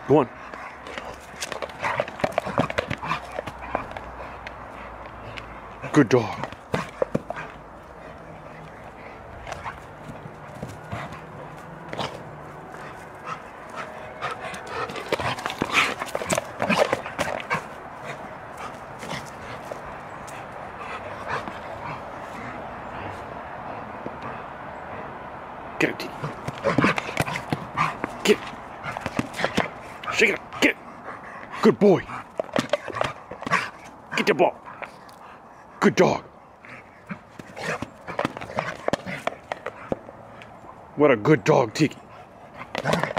Go on. Good dog. Get it, Tiki. Get it. Shake it up. Get it. Good boy. Get the ball. Good dog. What a good dog, Tiki.